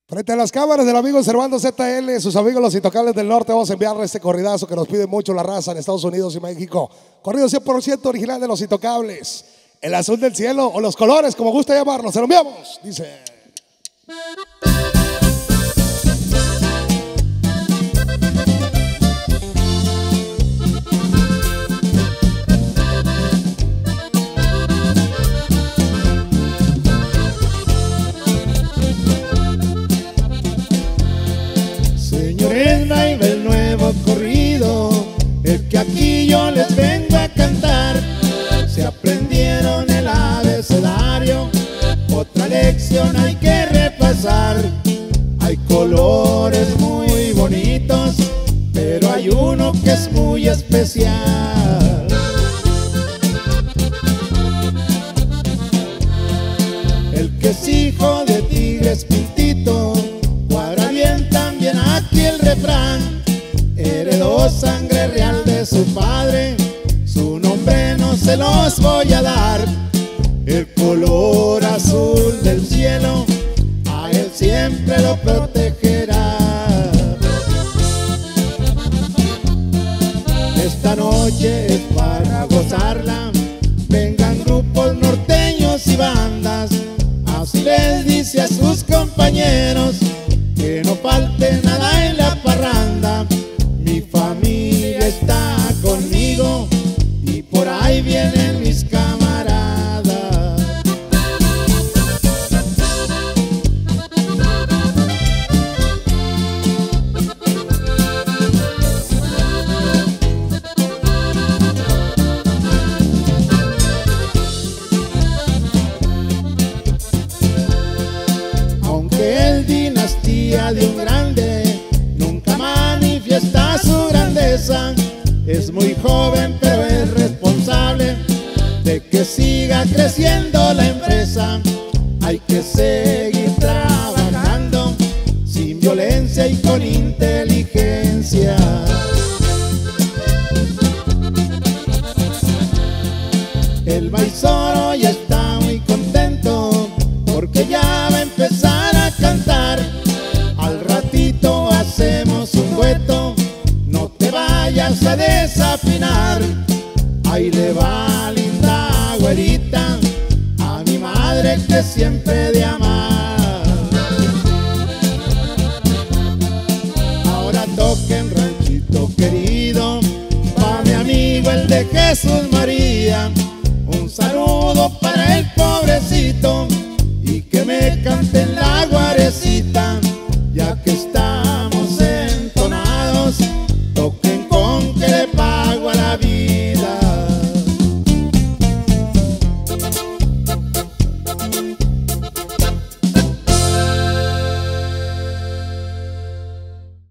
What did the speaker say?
Frente a las cámaras del amigo Servando ZL, sus amigos los Intocables del Norte, vamos a enviarle este corridazo que nos pide mucho la raza en Estados Unidos y México. Corrido 100% original de los Intocables. El azul del cielo o los colores, como gusta llamarlo, se lo enviamos. Dice... Señores, va el nuevo corrido, el que aquí yo les vengo a cantar. Se aprendieron el abecedario, otra lección hay que repasar. Hay colores muy bonitos, pero hay uno que es muy especial. El que es hijo de Tigres Pintito, cuadra bien también aquí el refrán. Heredó sangre real de su padre, su nombre no se los voy a dar. El color azul del cielo, a él siempre lo protegerá. Esta noche es para gozarla, vengan grupos norteños y bandas. Así les dice a sus compañeros, que no falte nada en la parranda. Mi familia está conmigo y por ahí vienen mis camaradas. Aunque es dinastía de un grande, nunca manifiesta su grandeza. Es muy joven pero es responsable de que siga creciendo la empresa. Hay que ser